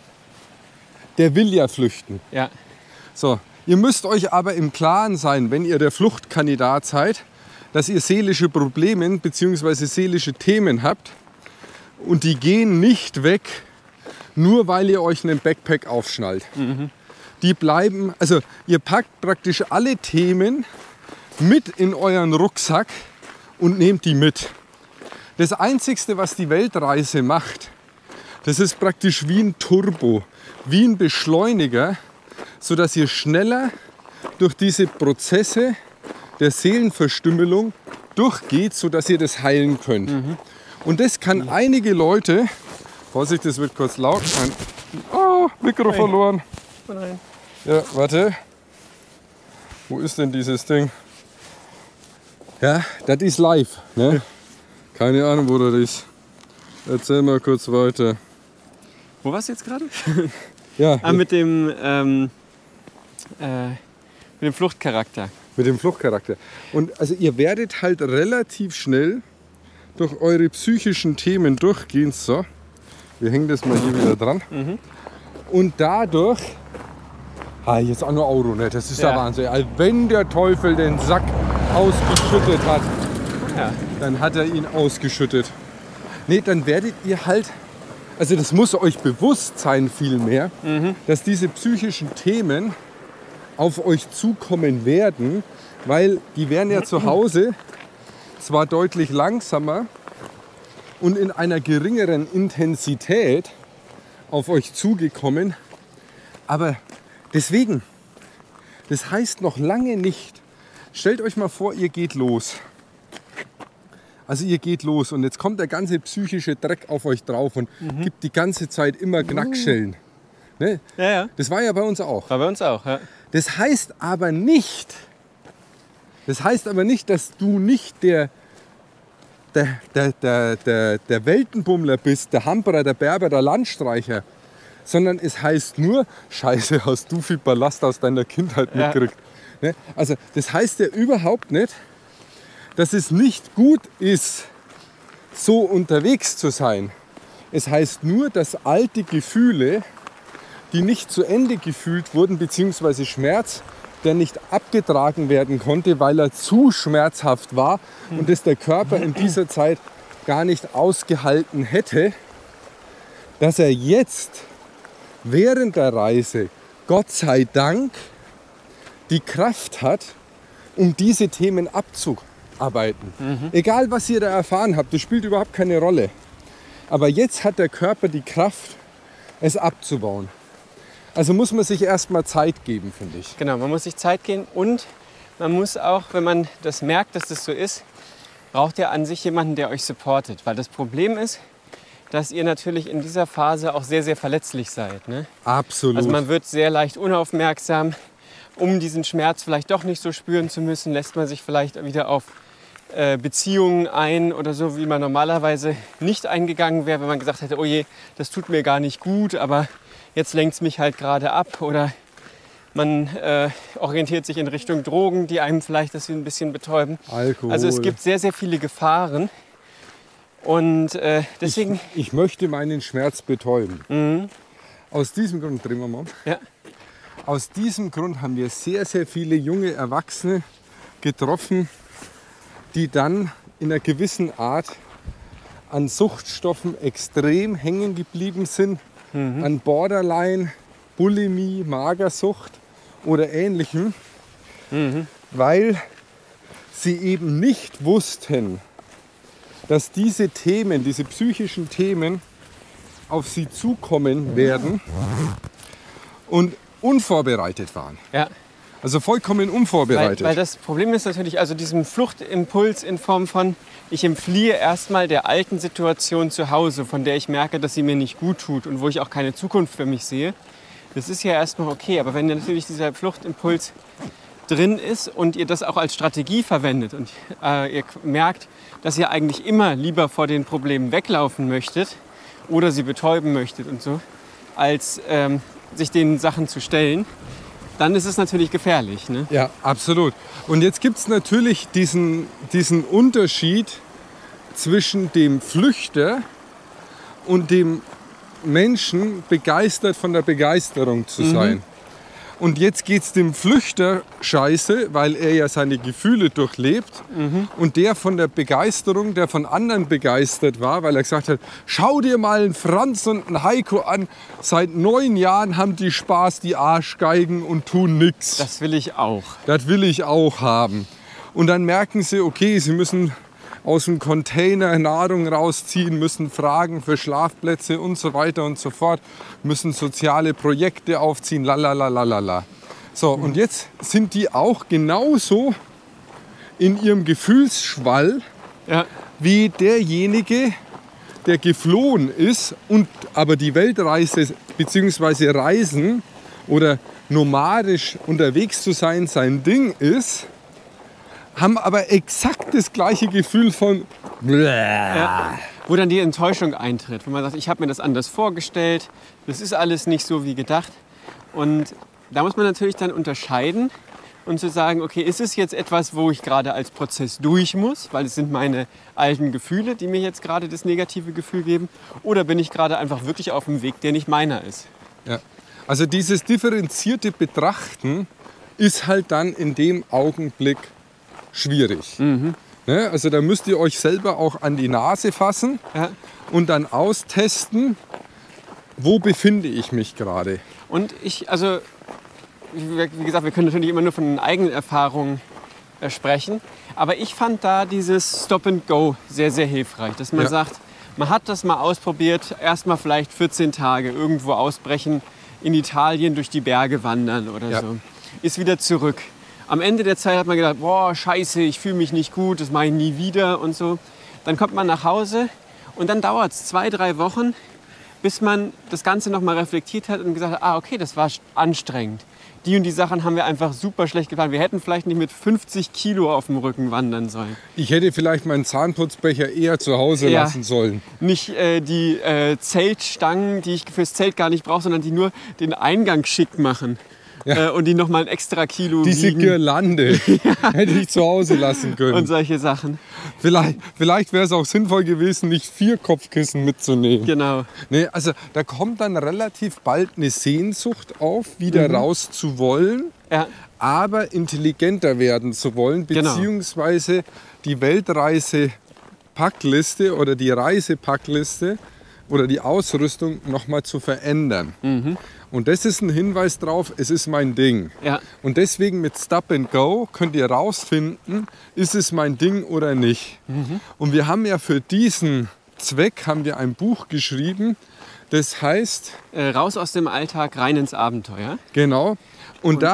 der will ja flüchten. Ja. So, ihr müsst euch aber im Klaren sein, wenn ihr der Fluchtkandidat seid, dass ihr seelische Probleme bzw. seelische Themen habt und die gehen nicht weg, nur weil ihr euch einen Backpack aufschnallt. Die bleiben, also ihr packt praktisch alle Themen mit in euren Rucksack und nehmt die mit. Das Einzige, was die Weltreise macht, das ist praktisch wie ein Turbo, wie ein Beschleuniger, sodass ihr schneller durch diese Prozesse der Seelenverstümmelung durchgeht, sodass ihr das heilen könnt. Und das kann einige Leute, Vorsicht, das wird kurz laut, Mikro verloren. Nein. Ja, warte. Wo ist denn dieses Ding? Ja, das ist live. Ne? Keine Ahnung, wo das ist. Erzähl mal kurz weiter. Wo warst du jetzt gerade? Ja, Mit dem Fluchtcharakter. mit dem Fluchtcharakter. Und also ihr werdet halt relativ schnell durch eure psychischen Themen durchgehen. So, wir hängen das mal hier wieder dran. Und dadurch, jetzt auch nur Euro, ne? Das ist der Wahnsinn. Also wenn der Teufel den Sack ausgeschüttet hat, dann hat er ihn ausgeschüttet. Nee, dann werdet ihr halt, also das muss euch bewusst sein vielmehr, dass diese psychischen Themen auf euch zukommen werden, weil die werden ja zu Hause zwar deutlich langsamer und in einer geringeren Intensität auf euch zugekommen, aber deswegen, das heißt noch lange nicht, stellt euch mal vor, ihr geht los. Also ihr geht los und jetzt kommt der ganze psychische Dreck auf euch drauf und gibt die ganze Zeit immer Knackschellen. Ne? Ja, ja. Das war ja bei uns auch. War bei uns auch, ja. Das heißt aber nicht, dass du nicht der Weltenbummler bist, der Hamperer, der Berber, der Landstreicher, sondern es heißt nur, Scheiße, hast du viel Ballast aus deiner Kindheit mitgekriegt. Ne? Also das heißt ja überhaupt nicht, dass es nicht gut ist, so unterwegs zu sein. Es heißt nur, dass alte Gefühle, die nicht zu Ende gefühlt wurden, beziehungsweise Schmerz, der nicht abgetragen werden konnte, weil er zu schmerzhaft war und das der Körper in dieser Zeit gar nicht ausgehalten hätte, dass er jetzt während der Reise, Gott sei Dank, die Kraft hat, um diese Themen abzuarbeiten. Egal, was ihr da erfahren habt, das spielt überhaupt keine Rolle. Aber jetzt hat der Körper die Kraft, es abzubauen. Also muss man sich erstmal Zeit geben, finde ich. Genau, man muss sich Zeit geben und man muss auch, wenn man das merkt, dass das so ist, braucht ihr an sich jemanden, der euch supportet. Weil das Problem ist, dass ihr natürlich in dieser Phase auch sehr, sehr verletzlich seid. Ne? Absolut. Also man wird sehr leicht unaufmerksam. Um diesen Schmerz vielleicht doch nicht so spüren zu müssen, lässt man sich vielleicht wieder auf Beziehungen ein oder so, wie man normalerweise nicht eingegangen wäre, wenn man gesagt hätte, oh je, das tut mir gar nicht gut, aber jetzt lenkt es mich halt gerade ab. Oder man orientiert sich in Richtung Drogen, die einem vielleicht das ein bisschen betäuben. Alkohol. Also es gibt sehr, sehr viele Gefahren. Und deswegen... Ich möchte meinen Schmerz betäuben. Aus diesem Grund, drehen wir mal. Ja. Aus diesem Grund haben wir sehr, sehr viele junge Erwachsene getroffen, die dann in einer gewissen Art an Suchtstoffen extrem hängen geblieben sind, an Borderline, Bulimie, Magersucht oder Ähnlichem, weil sie eben nicht wussten, dass diese Themen, diese psychischen Themen auf sie zukommen werden und unvorbereitet waren. Ja. Also vollkommen unvorbereitet. Weil das Problem ist natürlich, also diesem Fluchtimpuls in Form von, ich entfliehe erstmal der alten Situation zu Hause, von der ich merke, dass sie mir nicht gut tut und wo ich auch keine Zukunft für mich sehe. Das ist ja erstmal okay, aber wenn natürlich dieser Fluchtimpuls drin ist und ihr das auch als Strategie verwendet und ihr merkt, dass ihr eigentlich immer lieber vor den Problemen weglaufen möchtet oder sie betäuben möchtet und so, als sich den Sachen zu stellen, dann ist es natürlich gefährlich. Ne? Ja, absolut. Und jetzt gibt es natürlich diesen Unterschied zwischen dem Flüchter und dem Menschen, begeistert von der Begeisterung zu sein. Und jetzt geht es dem Flüchter scheiße, weil er ja seine Gefühle durchlebt. Und der von der Begeisterung, der von anderen begeistert war, weil er gesagt hat, schau dir mal einen Franz und einen Heiko an. Seit 9 Jahren haben die Spaß, die Arschgeigen und tun nichts. Das will ich auch. Das will ich auch haben. Und dann merken sie, okay, sie müssen aus dem Container Nahrung rausziehen, müssen fragen für Schlafplätze und so weiter und so fort, müssen soziale Projekte aufziehen, lalalala. So, und jetzt sind die auch genauso in ihrem Gefühlsschwall wie derjenige, der geflohen ist und aber die Weltreise bzw. Reisen oder nomadisch unterwegs zu sein sein Ding ist, haben aber exakt das gleiche Gefühl von wo dann die Enttäuschung eintritt, wo man sagt, ich habe mir das anders vorgestellt, das ist alles nicht so wie gedacht. Und da muss man natürlich dann unterscheiden und zu sagen, okay, ist es jetzt etwas, wo ich gerade als Prozess durch muss, weil es sind meine alten Gefühle, die mir jetzt gerade das negative Gefühl geben, oder bin ich gerade einfach wirklich auf einem Weg, der nicht meiner ist? Ja. Also dieses differenzierte Betrachten ist halt dann in dem Augenblick schwierig. Ne? Also da müsst ihr euch selber auch an die Nase fassen und dann austesten, wo befinde ich mich gerade. Und wie gesagt, wir können natürlich immer nur von eigenen Erfahrungen sprechen, aber ich fand da dieses Stop and Go sehr, sehr hilfreich, dass man sagt, man hat das mal ausprobiert, erstmal vielleicht 14 Tage irgendwo ausbrechen, in Italien durch die Berge wandern oder so, ist wieder zurück. Am Ende der Zeit hat man gedacht, boah, scheiße, ich fühle mich nicht gut, das mache ich nie wieder und so. Dann kommt man nach Hause und dann dauert es 2, 3 Wochen, bis man das Ganze nochmal reflektiert hat und gesagt hat, okay, das war anstrengend. Die und die Sachen haben wir einfach super schlecht geplant. Wir hätten vielleicht nicht mit 50 Kilo auf dem Rücken wandern sollen. Ich hätte vielleicht meinen Zahnputzbecher eher zu Hause lassen sollen. Nicht die Zeltstangen, die ich fürs Zelt gar nicht brauche, sondern die nur den Eingang schick machen. Und die nochmal ein extra Kilo Diese wiegen. Girlande hätte ich zu Hause lassen können. Und solche Sachen. Vielleicht wäre es auch sinnvoll gewesen, nicht 4 Kopfkissen mitzunehmen. Genau. Nee, also da kommt dann relativ bald eine Sehnsucht auf, wieder raus zu wollen, aber intelligenter werden zu wollen, beziehungsweise die Weltreise-Packliste oder die Reisepackliste oder die Ausrüstung nochmal zu verändern. Und das ist ein Hinweis drauf, es ist mein Ding. Und deswegen mit Stop and Go könnt ihr rausfinden, ist es mein Ding oder nicht. Und wir haben ja für diesen Zweck haben wir ein Buch geschrieben, das heißt Raus aus dem Alltag, rein ins Abenteuer. Genau. Und da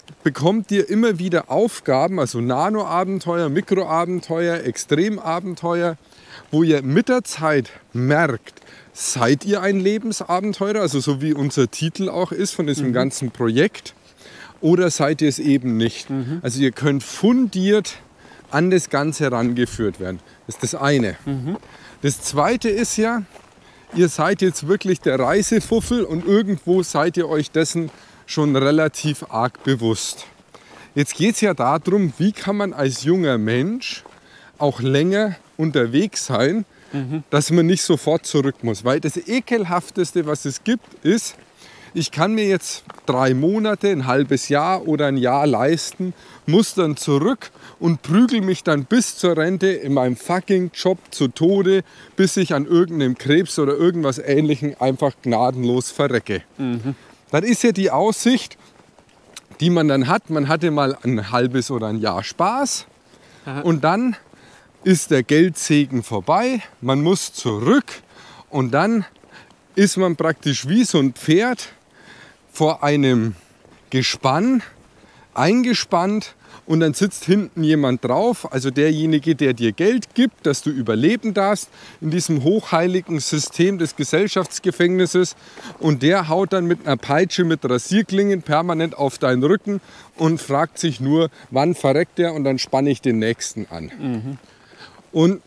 bekommt ihr immer wieder Aufgaben, also Nano-Abenteuer, Mikroabenteuer, Extremabenteuer, wo ihr mit der Zeit merkt, seid ihr ein Lebensabenteurer, also so wie unser Titel auch ist von diesem ganzen Projekt, oder seid ihr es eben nicht. Also ihr könnt fundiert an das Ganze herangeführt werden. Das ist das eine. Das zweite ist ja, ihr seid jetzt wirklich der Reisefuffel und irgendwo seid ihr euch dessen schon relativ arg bewusst. Jetzt geht es ja darum, wie kann man als junger Mensch auch länger unterwegs sein, dass man nicht sofort zurück muss. Weil das Ekelhafteste, was es gibt, ist, ich kann mir jetzt 3 Monate, ein halbes Jahr oder ein Jahr leisten, muss dann zurück und prügel mich dann bis zur Rente in meinem fucking Job zu Tode, bis ich an irgendeinem Krebs oder irgendwas Ähnlichem einfach gnadenlos verrecke. Das ist ja die Aussicht, die man dann hat. Man hatte mal ein halbes oder ein Jahr Spaß und dann ist der Geldsegen vorbei, man muss zurück und dann ist man praktisch wie so ein Pferd vor einem Gespann eingespannt und dann sitzt hinten jemand drauf, also derjenige, der dir Geld gibt, dass du überleben darfst in diesem hochheiligen System des Gesellschaftsgefängnisses und der haut dann mit einer Peitsche mit Rasierklingen permanent auf deinen Rücken und fragt sich nur, wann verreckt er und dann spanne ich den Nächsten an. Und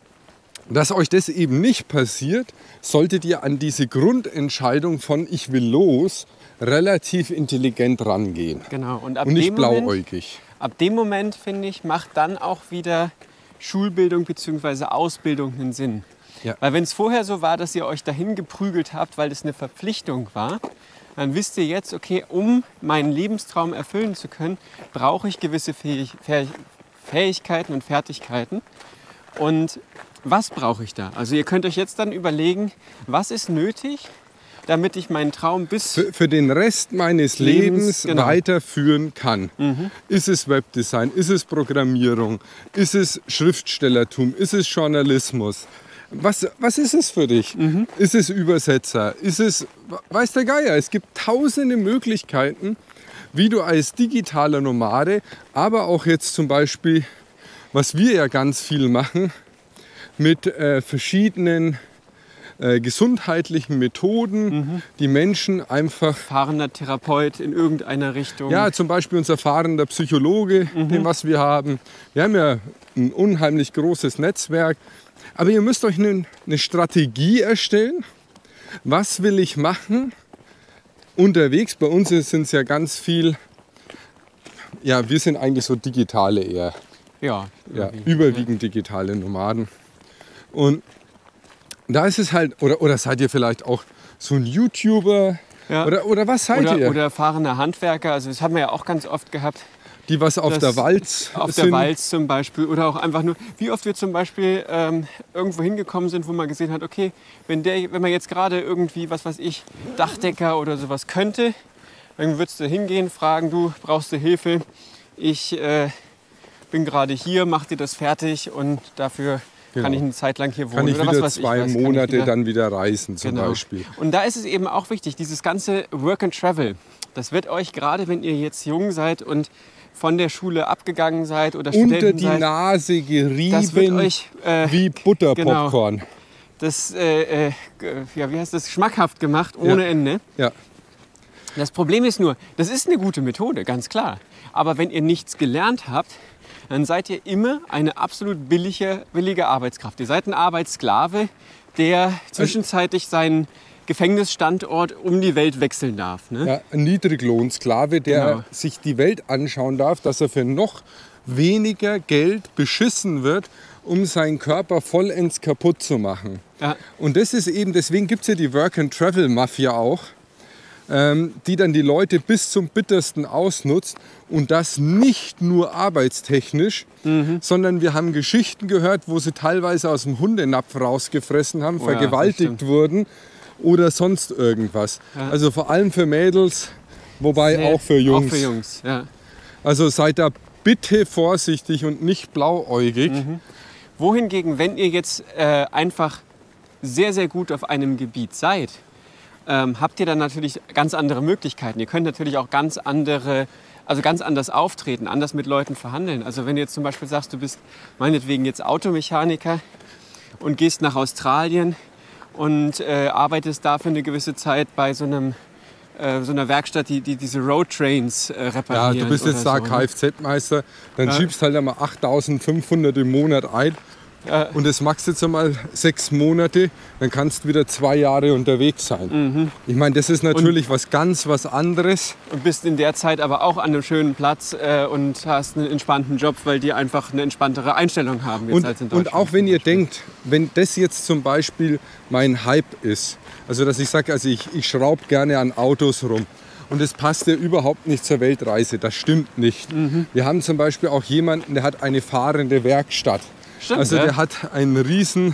dass euch das eben nicht passiert, solltet ihr an diese Grundentscheidung von ich will los relativ intelligent rangehen. Genau. Und nicht blauäugig. Ab dem Moment, finde ich, macht dann auch wieder Schulbildung bzw. Ausbildung einen Sinn. Ja. Weil wenn es vorher so war, dass ihr euch dahin geprügelt habt, weil das eine Verpflichtung war, dann wisst ihr jetzt, okay, um meinen Lebenstraum erfüllen zu können, brauche ich gewisse Fähigkeiten und Fertigkeiten. Und was brauche ich da? Also ihr könnt euch jetzt dann überlegen, was ist nötig, damit ich meinen Traum bis für den Rest meines Lebens genau. weiterführen kann. Ist es Webdesign, ist es Programmierung, ist es Schriftstellertum, ist es Journalismus? Was ist es für dich? Ist es Übersetzer? Ist es, weiß der Geier, es gibt tausende Möglichkeiten, wie du als digitaler Nomade, aber auch jetzt zum Beispiel, was wir ja ganz viel machen, mit verschiedenen gesundheitlichen Methoden, die Menschen einfach... Erfahrener Therapeut in irgendeiner Richtung. Ja, zum Beispiel unser erfahrener Psychologe, den was wir haben. Wir haben ja ein unheimlich großes Netzwerk. Aber ihr müsst euch eine Strategie erstellen. Was will ich machen unterwegs? Bei uns sind es ja ganz viel... Ja, wir sind eigentlich so digitale eher. Ja, überwiegend digitale Nomaden. Und da ist es halt, oder seid ihr vielleicht auch so ein YouTuber? Ja. Oder was seid ihr? Oder erfahrener Handwerker, also das haben wir ja auch ganz oft gehabt. Die was auf der Walz Auf sind. der Walz zum Beispiel oder auch einfach nur, wie oft wir zum Beispiel irgendwo hingekommen sind, wo man gesehen hat, okay, wenn man jetzt gerade irgendwie, was weiß ich, Dachdecker oder sowas könnte, dann würdest du hingehen, fragen, du brauchst du Hilfe, ich bin gerade hier, mach dir das fertig und dafür kann ich eine Zeit lang hier wohnen. Kann ich oder wieder was 2 Monate dann wieder reisen zum Beispiel. Und da ist es eben auch wichtig, dieses ganze Work and Travel, das wird euch gerade, wenn ihr jetzt jung seid und von der Schule abgegangen seid oder Studenten unter die seid, Nase gerieben, das wird euch, wie Butterpopcorn. Genau, das, wie heißt das, schmackhaft gemacht, ohne Ende. Ja. Das Problem ist nur, das ist eine gute Methode, ganz klar. Aber wenn ihr nichts gelernt habt, dann seid ihr immer eine absolut billige Arbeitskraft. Ihr seid ein Arbeitssklave, der zwischenzeitlich seinen Gefängnisstandort um die Welt wechseln darf. Ne? Ja, ein Niedriglohnsklave, der sich die Welt anschauen darf, dass er für noch weniger Geld beschissen wird, um seinen Körper vollends kaputt zu machen. Ja. Und das ist eben, deswegen gibt es ja die Work-and-Travel-Mafia auch, die dann die Leute bis zum Bittersten ausnutzt und das nicht nur arbeitstechnisch, sondern wir haben Geschichten gehört, wo sie teilweise aus dem Hundenapf rausgefressen haben, vergewaltigt wurden oder sonst irgendwas. Ja. Also vor allem für Mädels, wobei auch für Jungs. Auch für Jungs, ja. Also seid da bitte vorsichtig und nicht blauäugig. Wohingegen, wenn ihr jetzt einfach sehr, sehr gut auf einem Gebiet seid, habt ihr dann natürlich ganz andere Möglichkeiten. Ihr könnt natürlich auch ganz andere also ganz anders auftreten, anders mit Leuten verhandeln. Also wenn du jetzt zum Beispiel sagst, du bist meinetwegen jetzt Automechaniker und gehst nach Australien und arbeitest da für eine gewisse Zeit bei so einer Werkstatt, die diese Roadtrains reparieren. Ja, du bist jetzt da so, Kfz-Meister, dann schiebst halt einmal 8.500 im Monat ein. Und das machst du jetzt einmal 6 Monate, dann kannst du wieder 2 Jahre unterwegs sein. Ich meine, das ist natürlich was anderes. Und bist in der Zeit aber auch an einem schönen Platz und hast einen entspannten Job, weil die einfach eine entspanntere Einstellung haben jetzt als in Deutschland. Und auch wenn ihr denkt, wenn das jetzt zum Beispiel mein Hype ist, also dass ich sage, also ich schraube gerne an Autos rum. Und das passt ja überhaupt nicht zur Weltreise, das stimmt nicht. Wir haben zum Beispiel auch jemanden, der hat eine fahrende Werkstatt. Stimmt, also der hat einen riesen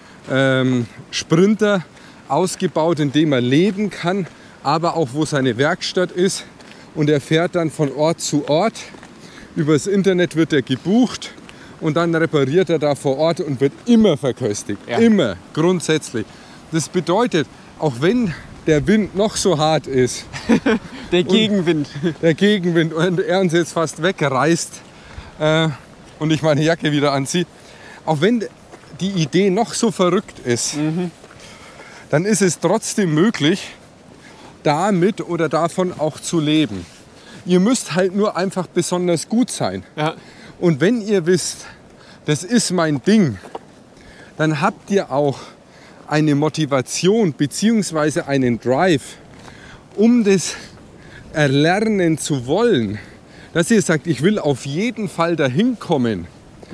Sprinter ausgebaut, in dem er leben kann, aber auch wo seine Werkstatt ist. Und er fährt dann von Ort zu Ort. Übers Internet wird er gebucht und dann repariert er da vor Ort und wird immer verköstigt. Ja. Immer, grundsätzlich. Das bedeutet, auch wenn der Wind noch so hart ist. Der Gegenwind. Der Gegenwind und er uns jetzt fast wegreißt und ich meine Jacke wieder anziehe. Auch wenn die Idee noch so verrückt ist, dann ist es trotzdem möglich, damit oder davon auch zu leben. Ihr müsst halt nur einfach besonders gut sein. Ja. Und wenn ihr wisst, das ist mein Ding, dann habt ihr auch eine Motivation bzw. einen Drive, um das erlernen zu wollen, dass ihr sagt, ich will auf jeden Fall dahin kommen,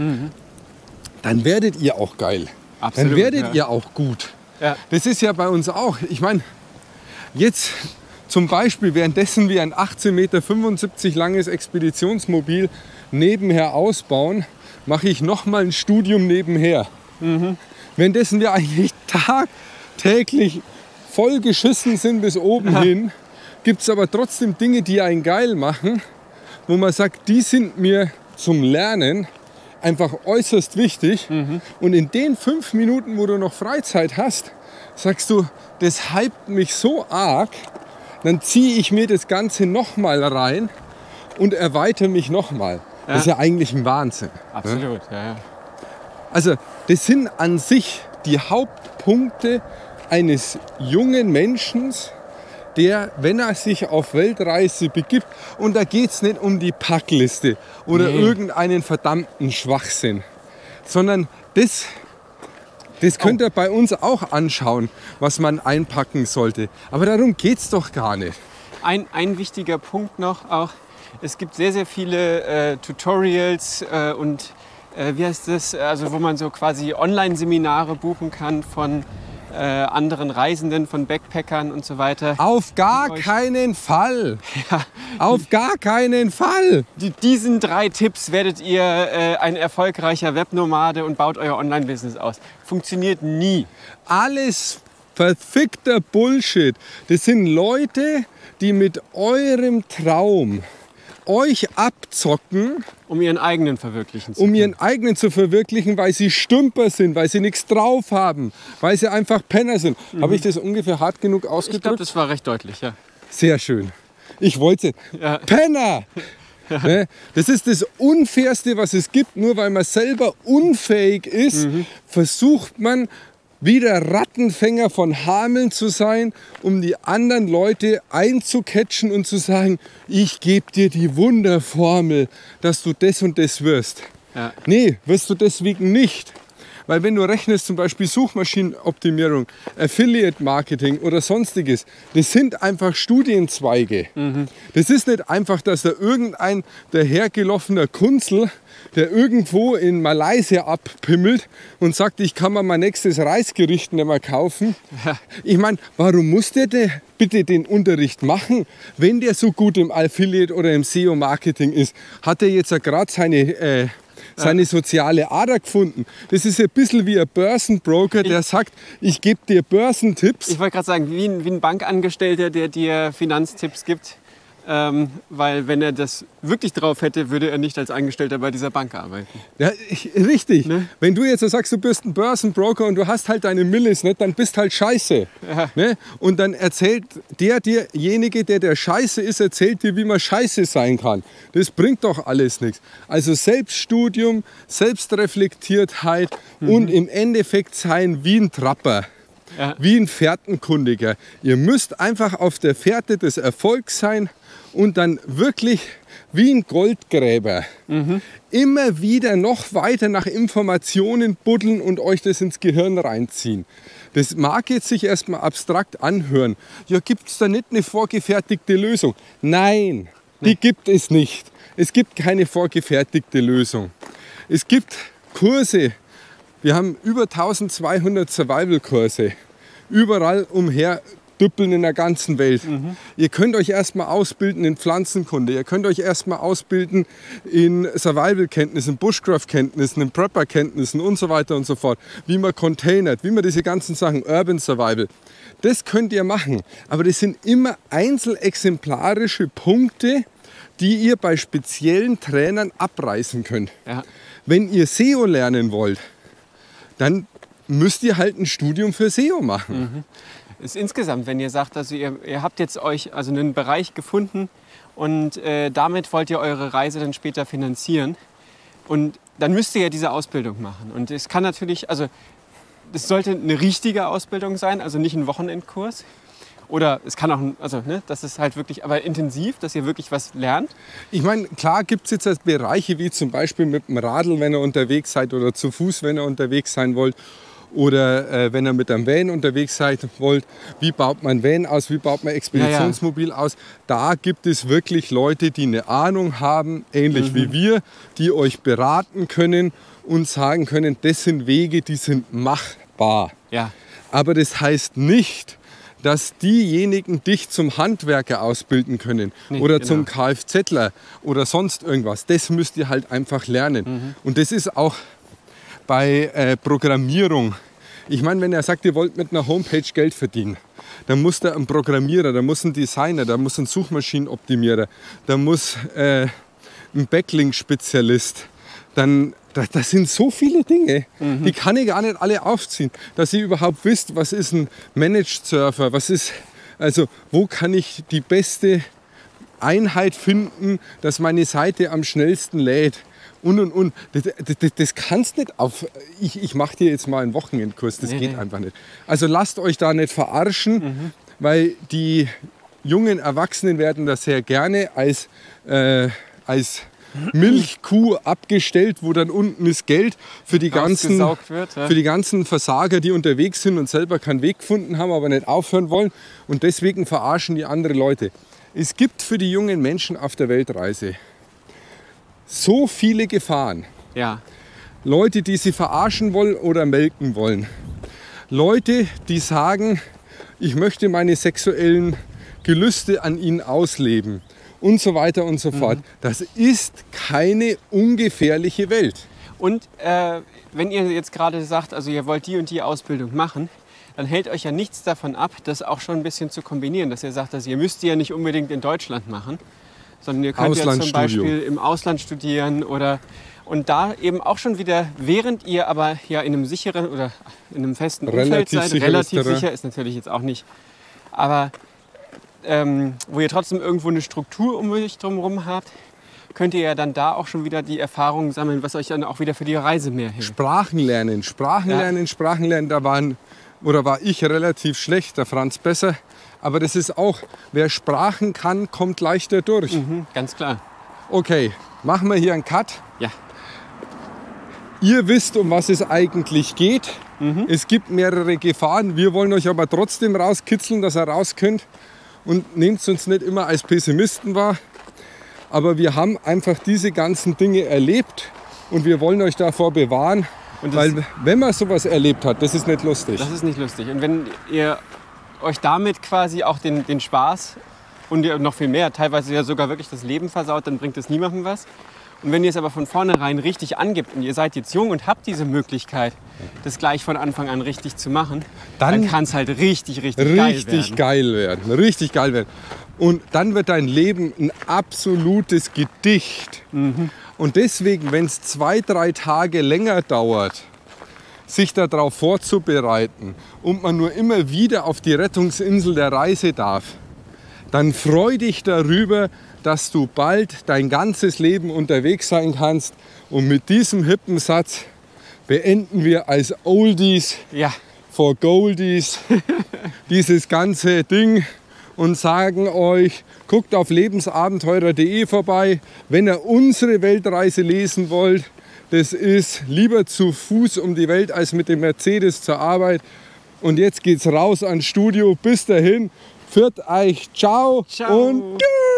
dann werdet ihr auch geil. Absolut, dann werdet ihr auch gut. Ja. Das ist ja bei uns auch. Ich meine, jetzt zum Beispiel, währenddessen wir ein 18,75 Meter langes Expeditionsmobil nebenher ausbauen, mache ich nochmal ein Studium nebenher. Währenddessen wir eigentlich tagtäglich voll geschissen sind bis oben hin, gibt es aber trotzdem Dinge, die einen geil machen, wo man sagt, die sind mir zum Lernen einfach äußerst wichtig. Und in den 5 Minuten, wo du noch Freizeit hast, sagst du, das hypt mich so arg, dann ziehe ich mir das Ganze nochmal rein und erweitere mich nochmal. Ja. Das ist ja eigentlich ein Wahnsinn. Absolut, ja. Also das sind an sich die Hauptpunkte eines jungen Menschen, der, wenn er sich auf Weltreise begibt, und da geht es nicht um die Packliste oder irgendeinen verdammten Schwachsinn, sondern das könnt ihr bei uns auch anschauen, was man einpacken sollte. Aber darum geht es doch gar nicht. Ein wichtiger Punkt noch auch, es gibt sehr, sehr viele Tutorials und wie heißt das, also wo man so quasi Online-Seminare buchen kann von anderen Reisenden, von Backpackern und so weiter. Auf gar keinen Fall! Ja. Auf gar keinen Fall! Diesen 3 Tipps werdet ihr ein erfolgreicher Webnomade und baut euer Online-Business aus. Funktioniert nie. Alles verfickter Bullshit. Das sind Leute, die mit eurem Traum euch abzocken, um ihren eigenen verwirklichen zu können. Um ihren eigenen zu verwirklichen, weil sie Stümper sind, weil sie nichts drauf haben, weil sie einfach Penner sind. Habe ich das ungefähr hart genug ausgedrückt? Ich glaube, das war recht deutlich, ja. Sehr schön. Ich wollte Penner! Ja. Das ist das Unfairste, was es gibt. Nur weil man selber unfähig ist, versucht man, wie der Rattenfänger von Hameln zu sein, um die anderen Leute einzucatchen und zu sagen, ich gebe dir die Wunderformel, dass du das und das wirst. Ja. Nee, wirst du deswegen nicht. Weil wenn du rechnest, zum Beispiel Suchmaschinenoptimierung, Affiliate Marketing oder sonstiges, das sind einfach Studienzweige. Das ist nicht einfach, dass da irgendein dahergelaufener Kunzel, der irgendwo in Malaysia abpimmelt und sagt, ich kann mir mein nächstes Reisgericht nicht mehr kaufen. Ja. Ich meine, warum muss der bitte den Unterricht machen, wenn der so gut im Affiliate oder im SEO-Marketing ist? Hat er jetzt gerade seine soziale Ader gefunden? Das ist ein bisschen wie ein Börsenbroker, der sagt, ich gebe dir Börsentipps. Ich wollte gerade sagen, wie ein Bankangestellter, der dir Finanztipps gibt. weil wenn er das wirklich drauf hätte, würde er nicht als Angestellter bei dieser Bank arbeiten. Ja, richtig. Ne? Wenn du jetzt so sagst, du bist ein Börsenbroker und du hast halt deine Millis, ne, dann bist halt scheiße. Ja. Ne? Und dann erzählt derjenige, der scheiße ist, erzählt dir, wie man scheiße sein kann. Das bringt doch alles nichts. Also Selbststudium, Selbstreflektiertheit und im Endeffekt sein wie ein Trapper. Ja. Wie ein Fährtenkundiger. Ihr müsst einfach auf der Fährte des Erfolgs sein und dann wirklich wie ein Goldgräber immer wieder noch weiter nach Informationen buddeln und euch das ins Gehirn reinziehen. Das mag jetzt sich erstmal abstrakt anhören. Ja, gibt es da nicht eine vorgefertigte Lösung? Nein, die gibt es nicht. Es gibt keine vorgefertigte Lösung. Es gibt Kurse. Wir haben über 1200 Survival-Kurse, überall umher düppeln in der ganzen Welt. Ihr könnt euch erstmal ausbilden in Pflanzenkunde, ihr könnt euch erstmal ausbilden in Survival-Kenntnissen, Bushcraft-Kenntnissen, in Prepper-Kenntnissen und so weiter und so fort. Wie man containert, wie man diese ganzen Sachen, Urban Survival. Das könnt ihr machen, aber das sind immer einzelexemplarische Punkte, die ihr bei speziellen Trainern abreißen könnt. Ja. Wenn ihr SEO lernen wollt, dann müsst ihr halt ein Studium für SEO machen. Ist insgesamt, wenn ihr sagt, also ihr habt jetzt euch also einen Bereich gefunden und damit wollt ihr eure Reise dann später finanzieren und dann müsst ihr ja diese Ausbildung machen. Und es kann natürlich, also es sollte eine richtige Ausbildung sein, also nicht ein Wochenendkurs. Oder es kann auch, also ne, das ist halt wirklich, aber intensiv, dass ihr wirklich was lernt. Ich meine, klar gibt es jetzt Bereiche wie zum Beispiel mit dem Radl, wenn ihr unterwegs seid, oder zu Fuß, wenn ihr unterwegs sein wollt. Oder wenn ihr mit einem Van unterwegs seid wollt, wie baut man Van aus, wie baut man Expeditionsmobil aus. Da gibt es wirklich Leute, die eine Ahnung haben, ähnlich wie wir, die euch beraten können und sagen können, das sind Wege, die sind machbar. Ja. Aber das heißt nicht, dass diejenigen dich zum Handwerker ausbilden können oder zum Kfzler oder sonst irgendwas. Das müsst ihr halt einfach lernen. Und das ist auch bei Programmierung. Ich meine, wenn er sagt, ihr wollt mit einer Homepage Geld verdienen, dann muss da ein Programmierer, da muss ein Designer, da muss ein Suchmaschinenoptimierer, da muss ein Backlink-Spezialist, das sind so viele Dinge, die kann ich gar nicht alle aufziehen, dass ihr überhaupt wisst, was ist ein Managed Server, also wo kann ich die beste Einheit finden, dass meine Seite am schnellsten lädt. Und. Das kannst nicht auf. Ich mache dir jetzt mal einen Wochenendkurs, das geht einfach nicht. Also lasst euch da nicht verarschen, weil die jungen Erwachsenen werden das sehr gerne als Milchkuh abgestellt, wo dann unten ist Geld für die ganzen Versager, die unterwegs sind und selber keinen Weg gefunden haben, aber nicht aufhören wollen. Und deswegen verarschen die andere Leute. Es gibt für die jungen Menschen auf der Weltreise so viele Gefahren. Ja. Leute, die sie verarschen wollen oder melken wollen. Leute, die sagen, ich möchte meine sexuellen Gelüste an ihnen ausleben. Und so weiter und so fort. Das ist keine ungefährliche Welt. Und wenn ihr jetzt gerade sagt, also ihr wollt die und die Ausbildung machen, dann hält euch ja nichts davon ab, das auch schon ein bisschen zu kombinieren. Dass ihr sagt, also ihr müsst die ja nicht unbedingt in Deutschland machen, sondern ihr könnt ja zum Beispiel im Ausland studieren und da eben auch schon wieder, während ihr aber ja in einem sicheren oder in einem festen Umfeld seid, relativ sicher ist natürlich jetzt auch nicht, aber wo ihr trotzdem irgendwo eine Struktur um euch drumherum habt, könnt ihr ja dann da auch schon wieder die Erfahrungen sammeln, was euch dann auch wieder für die Reise mehr hilft. Sprachen lernen, da war ich relativ schlecht, der Franz besser. Aber das ist auch, wer Sprachen kann, kommt leichter durch. Ganz klar. Okay, machen wir hier einen Cut. Ja. Ihr wisst, um was es eigentlich geht. Es gibt mehrere Gefahren. Wir wollen euch aber trotzdem rauskitzeln, dass ihr raus könnt. Und nehmt uns nicht immer als Pessimisten wahr. Aber wir haben einfach diese ganzen Dinge erlebt und wir wollen euch davor bewahren. Weil wenn man sowas erlebt hat, das ist nicht lustig. Das ist nicht lustig. Und wenn ihr euch damit quasi auch den Spaß und noch viel mehr, teilweise ja sogar wirklich das Leben versaut, dann bringt es niemandem was. Und wenn ihr es aber von vornherein richtig angibt und ihr seid jetzt jung und habt diese Möglichkeit, das gleich von Anfang an richtig zu machen, dann kann es halt richtig geil werden. Richtig geil werden. Und dann wird dein Leben ein absolutes Gedicht. Und deswegen, wenn es 2, 3 Tage länger dauert, sich darauf vorzubereiten und man nur immer wieder auf die Rettungsinsel der Reise darf, dann freu dich darüber, dass du bald dein ganzes Leben unterwegs sein kannst. Und mit diesem hippen Satz beenden wir als Oldies for Goldies dieses ganze Ding und sagen euch, guckt auf lebensabenteurer.de vorbei, wenn ihr unsere Weltreise lesen wollt. Das ist lieber zu Fuß um die Welt als mit dem Mercedes zur Arbeit. Und jetzt geht's raus ans Studio. Bis dahin, pfiat euch, ciao. Ciao. Und tschüss.